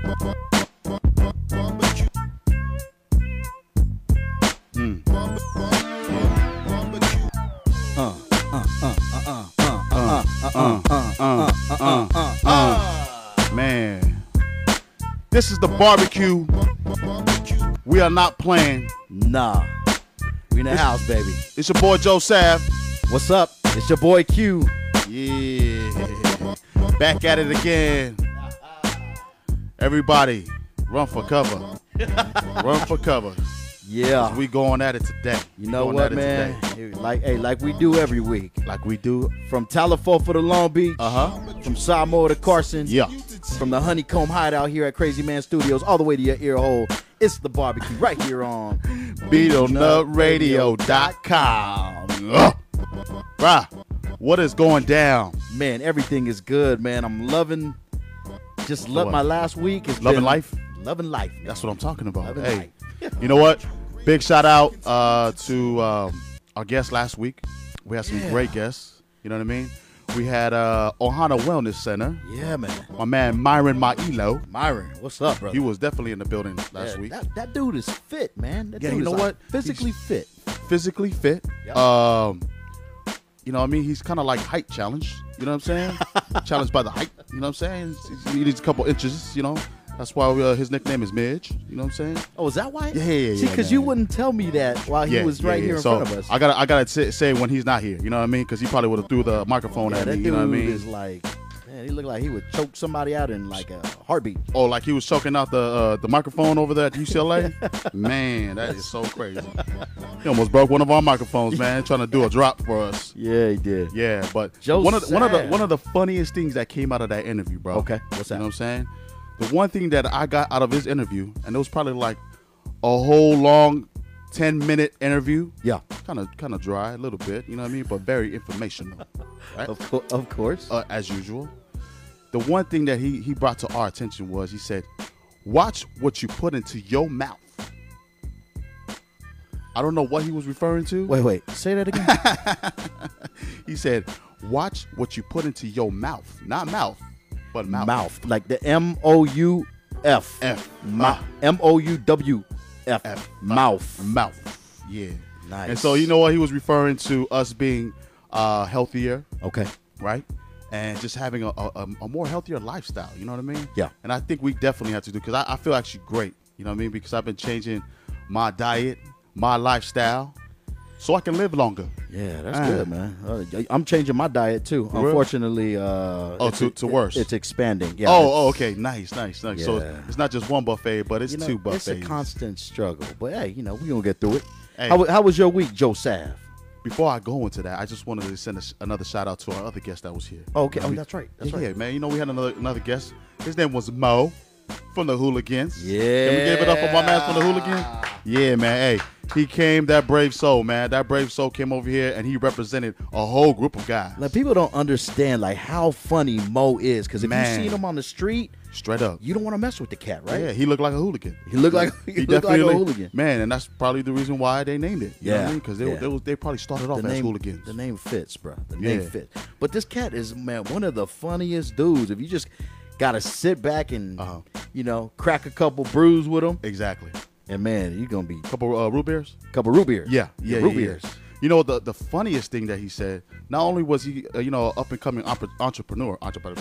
Man, this is the barbecue. We are not playing. Nah. We in the house, baby. It's your boy Joe Sav. What's up? It's your boy Q. Yeah. Back at it again. Everybody, run for cover. Run for cover. Yeah. We going at it today. You know what, man? Like we do every week. Like we do. From Talafofa to Long Beach. From Samoa to Carson. Yeah. From the Honeycomb Hideout here at Crazy Man Studios all the way to your ear hole. It's the barbecue right here on BeatleNutRadio.com. Bruh, what is going down? Man, everything is good, man. I'm loving my last week. It's Loving life? Loving life. Man. That's what I'm talking about. Loving Hey, life. you know what? Big shout out to our guest last week. We had some great guests. You know what I mean? We had Ohana Wellness Center. Yeah, man. My man Myron Mailo. Myron, what's up, brother? He was definitely in the building last week. That dude is fit, man. That dude you know is what? Physically fit. Physically fit. Yep. You know what I mean? He's kind of like height challenged. You know what I'm saying? Challenged by the height. You know what I'm saying? He needs a couple inches, you know? That's why his nickname is Midge. You know what I'm saying? Oh, is that why? Yeah. See, because you wouldn't tell me that while he was right here in front of us. I gotta say when he's not here. You know what I mean? Because he probably would have threw the microphone at me. You know what I mean? Is like, man, he looked like he would choke somebody out in like a heartbeat. Oh, like he was choking out the microphone over there at UCLA? Man, that is so crazy. He almost broke one of our microphones, man, trying to do a drop for us. Yeah, he did. Yeah, but Joe one of the funniest things that came out of that interview, bro. Okay, what's that? You know what I'm saying? The one thing that I got out of his interview, and it was probably like a whole long 10-minute interview. Yeah. Kind of dry a little bit, you know what I mean? But very informational. Right? Of course. As usual. The one thing that he brought to our attention was he said, watch what you put into your mouth. I don't know what he was referring to. Wait. Say that again. He said, watch what you put into your mouth. Not mouth, but mouth. Mouth. Like the M-O-U-F. F. M-O-U-W-F. Mouth. Mouth. Yeah. Nice. And so you know what? He was referring to us being healthier. Okay. Right? And just having a more healthier lifestyle. You know what I mean? Yeah. And I think we definitely have to do, because I feel actually great. You know what I mean? Because I've been changing my diet, my lifestyle, so I can live longer. Yeah, that's good, man. I'm changing my diet too. Unfortunately, to worse. It's expanding. Yeah. Okay. Nice. Yeah. So it's not just one buffet, but it's two buffets. It's a constant struggle. But hey, we're gonna get through it. Hey. How was your week, Joe Sav? Before I go into that, I just wanted to send another shout out to our other guest that was here. Okay. That's right. That's right. Yeah, man. We had another guest. His name was Mo from the Hooligans. Yeah. Can we give it up for my man from the Hooligans? Yeah, man. Hey, he came, that brave soul, man. That brave soul came over here and he represented a whole group of guys. Like, people don't understand like how funny Mo is, because if you see him on the street, straight up, you don't want to mess with the cat, right? Yeah, he looked like a hooligan. He looked like a hooligan. Man, and that's probably the reason why they named it. You know what I mean? Because they probably started off as hooligans. The name fits, bro. The name fits. But this cat is, man, one of the funniest dudes. If you just gotta sit back and crack a couple brews with him. Exactly. And man, you're gonna be couple root beers. Couple root beers. Yeah. Root beers. You know, the funniest thing that he said, not only was he up and coming entrepreneur,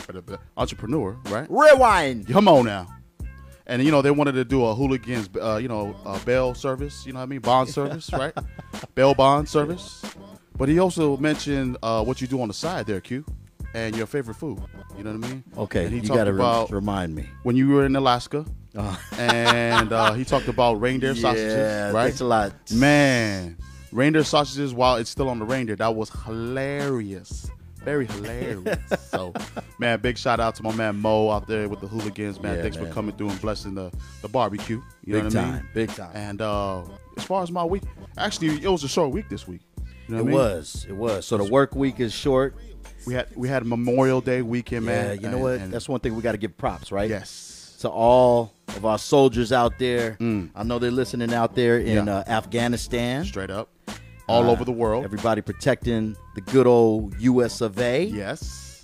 right? Rewind. Come on now. And they wanted to do a hooligans bail service, you know what I mean? Bond service, right? Bail bond service. But he also mentioned what you do on the side there, Q, and your favorite food. You know what I mean? Okay, and he you gotta remind me. When you were in Alaska, and he talked about reindeer sausages, right? Thanks a lot. Man, reindeer sausages while it's still on the reindeer. That was hilarious. Very hilarious. So, man, big shout out to my man Mo out there with the Hooligans, man. Thanks for coming through and blessing the barbecue. You know what I mean? Big time. And as far as my week, actually, it was a short week this week. You know what I mean? It was. So the work week is short. We had Memorial Day weekend, man. Yeah, you know what? That's one thing we got to give props, right? Yes. To all of our soldiers out there. I know they're listening out there in Afghanistan. Straight up. All over the world. Everybody protecting the good old US of A. Yes.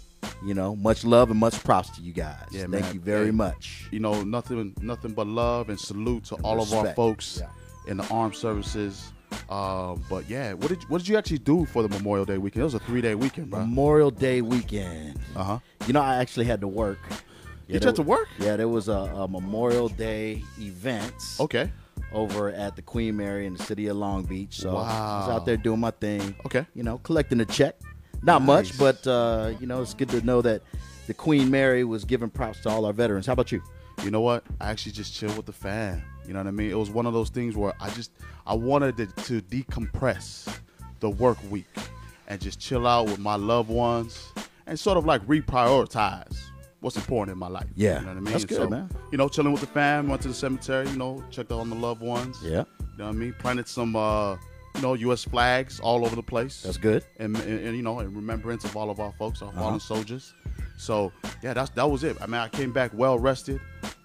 You know, much love and much props to you guys. Yeah, Thank you very much. You know, nothing but love and salute to all respect. of our folks in the armed services. But yeah, what did you actually do for the Memorial Day weekend? It was a 3-day weekend, bro. Memorial Day weekend. You know, I actually had to work. You had to work? Yeah, there was a Memorial Day event. Okay. Over at the Queen Mary in the city of Long Beach. So wow. I was out there doing my thing. Okay. You know, collecting a check. Not much, but, you know, it's good to know that the Queen Mary was giving props to all our veterans. How about you? You know what? I actually just chilled with the fam. You know what I mean? It was one of those things where I wanted to decompress the work week and just chill out with my loved ones and sort of like reprioritize what's important in my life. Yeah. You know what I mean? That's good, man. You know, chilling with the fam, went to the cemetery, you know, checked on the loved ones. Yeah. You know what I mean? Planted some, you know, U.S. flags all over the place. That's good. And you know, in remembrance of all of our folks, our fallen soldiers. So, yeah, that was it. I mean, I came back well rested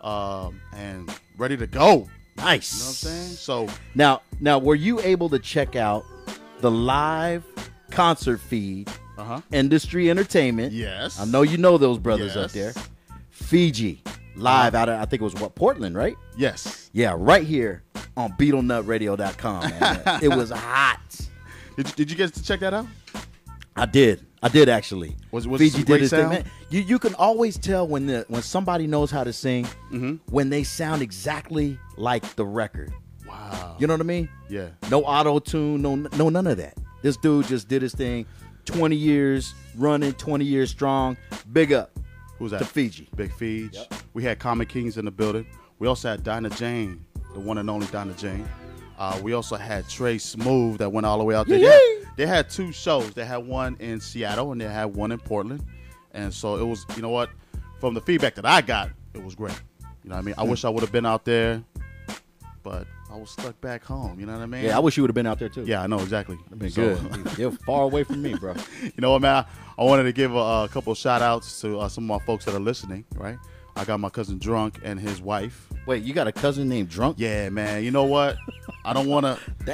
and ready to go. Nice. You know what I'm saying? So now, were you able to check out the live concert feed? Industry Entertainment. Yes. I know you know those brothers up there. Yes. Fiji live out of, I think it was Portland, right? Yes. Yeah, right here on BeetleNutRadio.com. Man. It was hot. Did you get to check that out? I did actually. Was Fiji did his sound? thing, man. You can always tell when somebody knows how to sing when they sound exactly like the record. Wow. You know what I mean? Yeah. No auto tune, no none of that. This dude just did his thing. 20 years running, 20 years strong. Big up. Who's that? To Fiji. Big Fiji. Yep. We had Comic Kings in the building. We also had Dinah Jane, the one and only Dinah Jane. We also had Trey Smooth that went all the way out there. They had 2 shows. They had one in Seattle and they had one in Portland. And so it was, you know what, from the feedback that I got, it was great. You know what I mean? I wish I would have been out there, but I was stuck back home. You know what I mean? Yeah, I wish you would have been out there too. Yeah, I know, exactly. That'd been good. You're far away from me, bro. You know what, man? I wanted to give a couple of shout outs to some of my folks that are listening, right? I got my cousin Drunk and his wife. Wait, you got a cousin named Drunk? Yeah, man. You know what? I don't want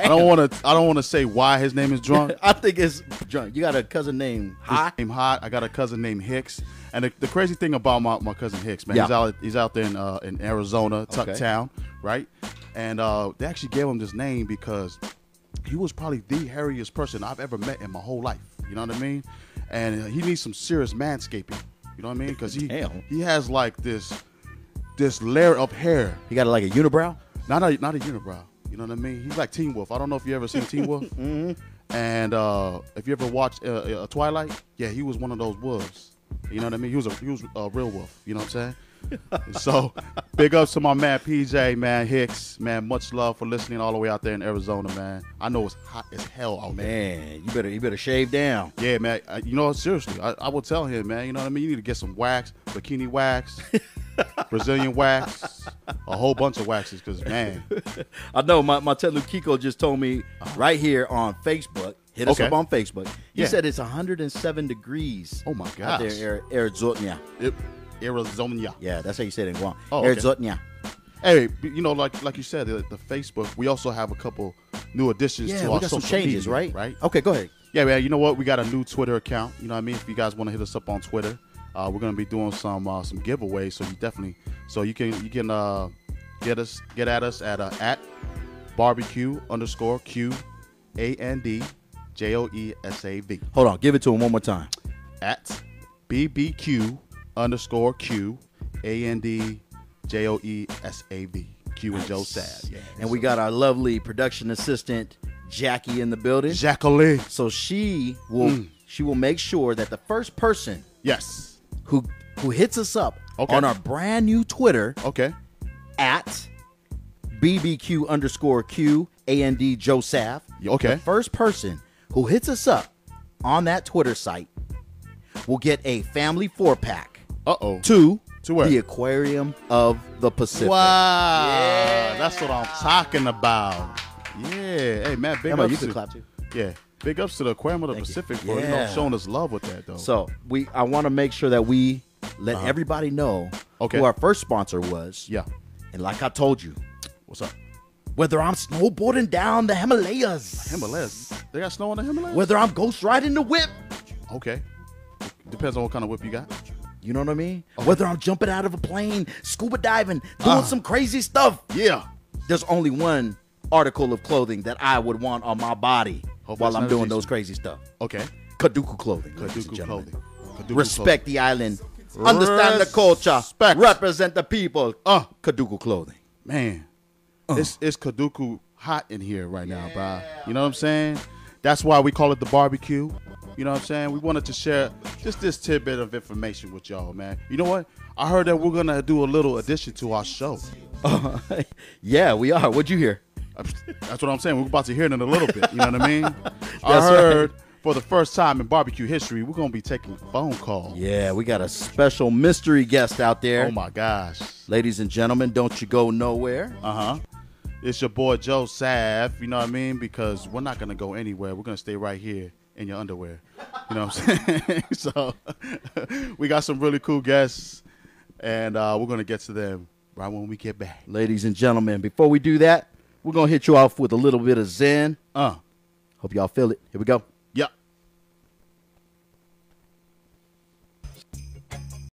to say why his name is Drunk. I think it's Drunk. You got a cousin named Hot? I got a cousin named Hicks. And the crazy thing about my cousin Hicks, man, he's out there in Arizona, Tucktown, right? And they actually gave him this name because he was probably the hairiest person I've ever met in my whole life. You know what I mean? And he needs some serious manscaping. You know what I mean? Because he has like this layer of hair. He got like a unibrow? Not a unibrow. You know what I mean? He's like Teen Wolf. I don't know if you ever seen Teen Wolf. Mm-hmm. And if you ever watched Twilight, yeah, he was one of those wolves. You know what I mean? He was a real wolf. You know what I'm saying? So, big ups to my man PJ, man, Hicks, man. Much love for listening all the way out there in Arizona, man. I know it's hot as hell out there. Man, you better shave down. Yeah, man. You know, seriously, I will tell him, man. You know what I mean? You need to get some wax, bikini wax, Brazilian wax, a whole bunch of waxes, because, man. I know. My Telu Kiko just told me right here on Facebook. Hit us up on Facebook. He said it's 107 degrees. Oh, my gosh. Out there, Arizona. Arizona. Yeah, that's how you say it in Guam. Oh, okay. Arizona. Hey, you know, like you said, the Facebook, we also have a couple new additions to our social media. Yeah, we got some changes, right? Okay, go ahead. Yeah, man, you know what? We got a new Twitter account. You know what I mean? If you guys want to hit us up on Twitter, we're going to be doing some giveaways. So you can get at us at BBQ_QANDJOESAV. Hold on, give it to him one more time. At BBQ_QANDJOESAV. Q and Joe Sad. Yeah. And we got our lovely production assistant Jackie in the building. Jacqueline. So she will make sure that the first person who hits us up on our brand new Twitter at BBQ_QAND the first person who hits us up on that Twitter site will get a family 4-pack to where? The Aquarium of the Pacific. Wow. Yeah. That's what I'm talking about. Yeah. Hey, man, big ups. You can clap too. Yeah. Big ups to the Aquarium of the Pacific for showing us love with that, though. So I want to make sure that we let everybody know who our first sponsor was. Yeah. And like I told you. What's up? Whether I'm snowboarding down the Himalayas. They got snow on the Himalayas? Whether I'm ghost riding the whip. Okay. Depends on what kind of whip you got. You know what I mean? Okay. Whether I'm jumping out of a plane, scuba diving, doing some crazy stuff. Yeah. There's only one article of clothing that I would want on my body while I'm doing those crazy stuff. Okay. Kaduku clothing. Kaduku clothing. Respect the island. Understand the culture. Represent the people. Kaduku clothing. Man, it's Kaduku hot in here right now, bro. You know what I'm saying? That's why we call it the barbecue. You know what I'm saying? We wanted to share just this tidbit of information with y'all, man. You know what? I heard that we're going to do a little addition to our show. Yeah, we are. What'd you hear? That's what I'm saying. We're about to hear it in a little bit. You know what I mean? I heard for the first time in barbecue history, we're going to be taking phone calls. Yeah, we got a special mystery guest out there. Oh, my gosh. Ladies and gentlemen, don't you go nowhere. It's your boy, Joe Sav. You know what I mean? Because we're not going to go anywhere. We're going to stay right here in your underwear. You know what I'm saying? So we got some really cool guests, and we're going to get to them right when we get back. Ladies and gentlemen, before we do that, we're going to hit you off with a little bit of Zen. Hope y'all feel it. Here we go.